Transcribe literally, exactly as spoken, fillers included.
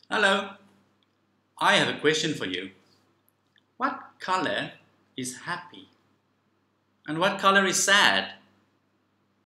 Hello, I have a question for you. What color is happy? And what color is sad?